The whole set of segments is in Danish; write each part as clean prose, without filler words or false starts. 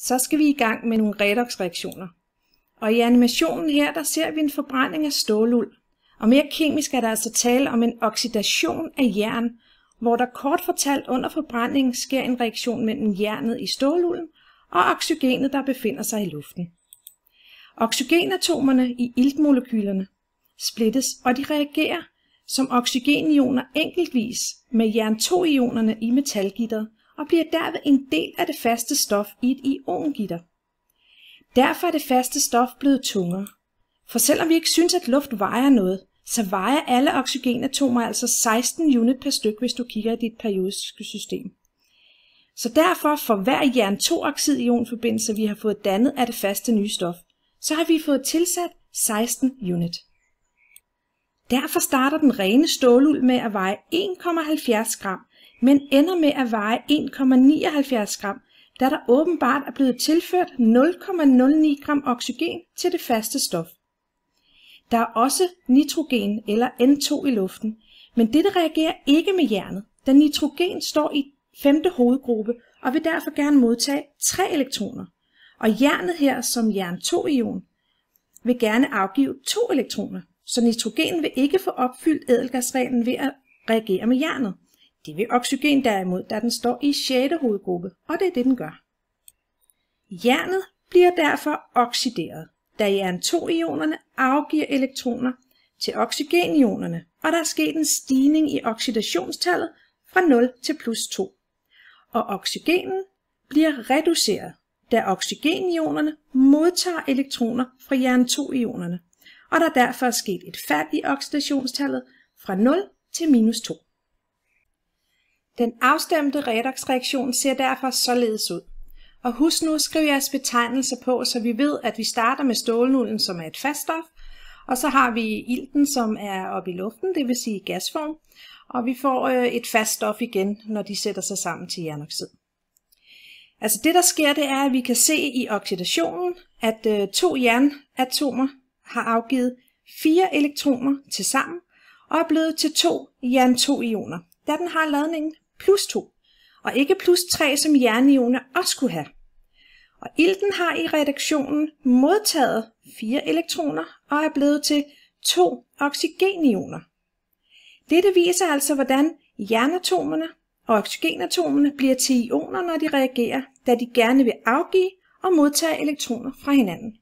Så skal vi i gang med nogle redoxreaktioner. Og i animationen her, der ser vi en forbrænding af ståluld. Og mere kemisk er der altså tale om en oxidation af jern, hvor der kort fortalt under forbrændingen sker en reaktion mellem jernet i stålulden og oxygenet, der befinder sig i luften. Oxygenatomerne i iltmolekylerne splittes, og de reagerer som oxygenioner enkeltvis med jern-2-ionerne i metalgitteret og bliver derved en del af det faste stof i et iongitter. Derfor er det faste stof blevet tungere. For selvom vi ikke synes, at luft vejer noget, så vejer alle oxygenatomer altså 16 unit per styk, hvis du kigger i dit periodiske system. Så derfor for hver jern-2-oxid-ionforbindelse, vi har fået dannet af det faste nye stof, så har vi fået tilsat 16 unit. Derfor starter den rene ståluld med at veje 1,70 gram, men ender med at veje 1,79 gram, da der åbenbart er blevet tilført 0,09 gram oxygen til det faste stof. Der er også nitrogen eller N2 i luften, men dette reagerer ikke med jernet, da nitrogen står i 5. hovedgruppe og vil derfor gerne modtage 3 elektroner. Og jernet her som jern-2-ion vil gerne afgive 2 elektroner, så nitrogen vil ikke få opfyldt ædelgasreglen ved at reagere med jernet. Det vil oxygen derimod, da den står i 6. hovedgruppe, og det er det, den gør. Jernet bliver derfor oxideret, da jern-2-ionerne afgiver elektroner til oxygenionerne, og der er sket en stigning i oxidationstallet fra 0 til plus 2. Og oxygenen bliver reduceret, da oxygenionerne modtager elektroner fra jern-2-ionerne, og der derfor er sket et fald i oxidationstallet fra 0 til minus 2. Den afstemte redoxreaktion ser derfor således ud. Og husk nu at skrive jeres betegnelser på, så vi ved, at vi starter med stålnulden, som er et fast stof, og så har vi ilten, som er oppe i luften, det vil sige gasform, og vi får et fast stof igen, når de sætter sig sammen til jernoxid. Altså det, der sker, det er, at vi kan se i oxidationen, at 2 jernatomer har afgivet 4 elektroner til sammen, og er blevet til 2 jern-2-ioner, da den har ladningen plus 2, og ikke plus 3, som jernioner også kunne have. Og ilten har i reduktionen modtaget 4 elektroner og er blevet til 2 oxygenioner. Dette viser altså, hvordan jernatomerne og oxygenatomerne bliver til ioner, når de reagerer, da de gerne vil afgive og modtage elektroner fra hinanden.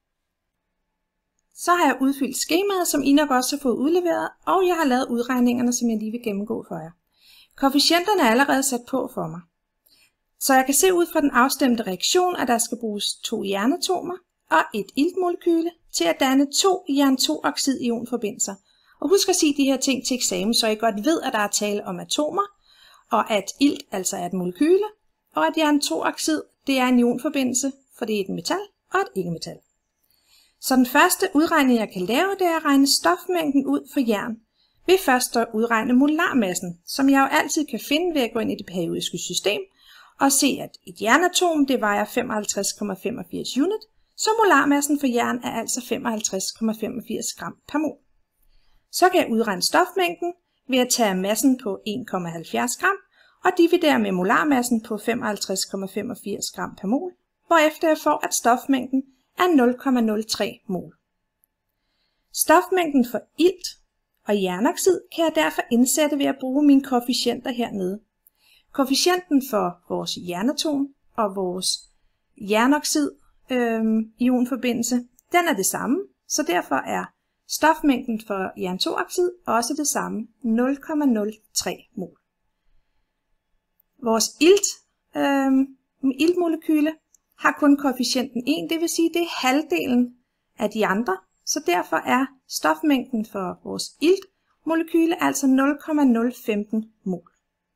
Så har jeg udfyldt skemaet, som I nok også har fået udleveret, og jeg har lavet udregningerne, som jeg lige vil gennemgå for jer. Koefficienterne er allerede sat på for mig. Så jeg kan se ud fra den afstemte reaktion, at der skal bruges 2 jernatomer og et iltmolekyle til at danne 2 jern-2-oxid-ionforbindelser. Og husk at sige de her ting til eksamen, så I godt ved, at der er tale om atomer, og at ilt altså er et molekyle, og at jern-2-oxid det er en ionforbindelse, for det er et metal og et ikke-metal. Så den første udregning, jeg kan lave, det er at regne stofmængden ud for jern, ved først at udregne molarmassen, som jeg jo altid kan finde ved at gå ind i det periodiske system, og se, at et jernatom det vejer 55,85 unit, så molarmassen for jern er altså 55,85 gram per mol. Så kan jeg udregne stofmængden ved at tage massen på 1,70 gram og dividere med molarmassen på 55,85 gram per mol, hvorefter jeg får, at stofmængden er 0,03 mol. Stofmængden for ilt og jernoxid kan jeg derfor indsætte ved at bruge mine koefficienter hernede. Koefficienten for vores jernatom og vores jernoxid ionforbindelse, den er det samme, så derfor er stofmængden for jern-2-oxid også det samme, 0,03 mol. Vores iltmolekyle har kun koefficienten 1, det vil sige, det er halvdelen af de andre, så derfor er stofmængden for vores iltmolekyle altså 0,015 mol.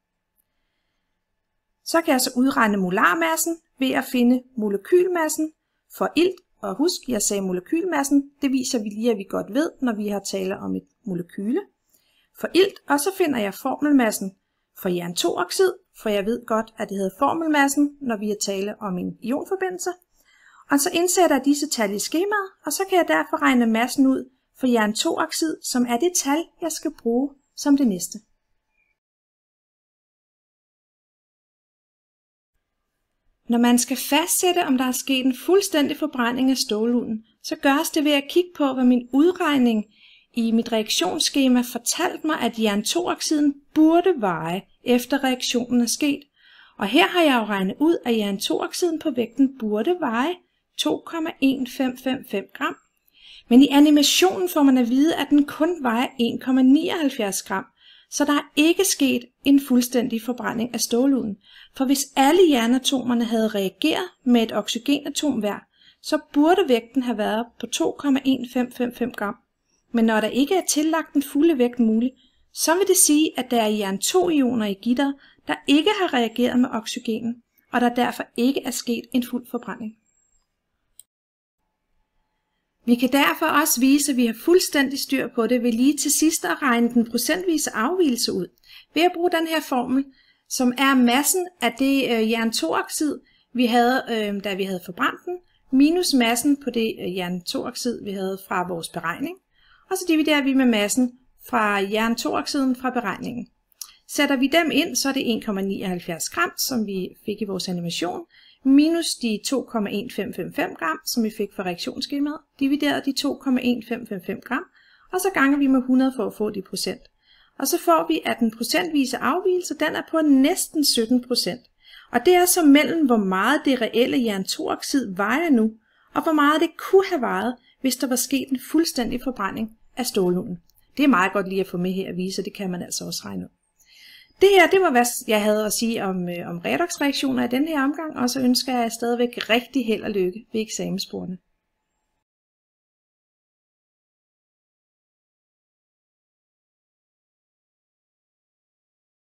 Så kan jeg så udregne molarmassen ved at finde molekylmassen for ilt, og husk, jeg sagde molekylmassen, det viser vi lige, at vi godt ved, når vi har tale om et molekyle for ilt, og så finder jeg formelmassen for jern-2-oxid, for jeg ved godt, at det hedder formelmassen, når vi har tale om en ionforbindelse. Og så indsætter jeg disse tal i skemaet, og så kan jeg derfor regne massen ud for jern-2-oxid, som er det tal, jeg skal bruge som det næste. Når man skal fastsætte, om der er sket en fuldstændig forbrænding af stålulden, så gøres det ved at kigge på, hvad min udregning i mit reaktionsskema fortalte mig, at jern-2-oxiden burde veje, efter reaktionen er sket. Og her har jeg jo regnet ud, at jern-2-oxiden på vægten burde veje 2,1555 gram. Men i animationen får man at vide, at den kun vejer 1,79 gram, så der er ikke sket en fuldstændig forbrænding af stålulden. For hvis alle jernatomerne havde reageret med et oxygenatom hver, så burde vægten have været på 2,1555 gram. Men når der ikke er tillagt den fulde vægt mulig, så vil det sige, at der er jern-2-ioner i gitteret, der ikke har reageret med oxygenen, og der derfor ikke er sket en fuld forbrænding. Vi kan derfor også vise, at vi har fuldstændig styr på det ved lige til sidst at regne den procentvise afvigelse ud, ved at bruge den her formel, som er massen af det jern-2-oxid, vi havde, da vi havde forbrændt den, minus massen på det jern-2-oxid, vi havde fra vores beregning, og så dividerer vi med massen fra jern-2-oxiden fra beregningen. Sætter vi dem ind, så er det 1,79 gram, som vi fik i vores animation, minus de 2,1555 gram, som vi fik fra reaktionsskemaet, divideret de 2,1555 gram, og så ganger vi med 100 for at få de procent. Og så får vi, at den procentvise afvigelse, den er på næsten 17%. Og det er så mellem, hvor meget det reelle jern-2-oxid vejer nu, og hvor meget det kunne have vejet, hvis der var sket en fuldstændig forbrænding af stålulden. Det er meget godt lige at få med her at vise, og det kan man altså også regne ud. Det her, det var hvad jeg havde at sige om redoxreaktioner i den her omgang, og så ønsker jeg stadigvæk rigtig held og lykke ved eksamensbordene.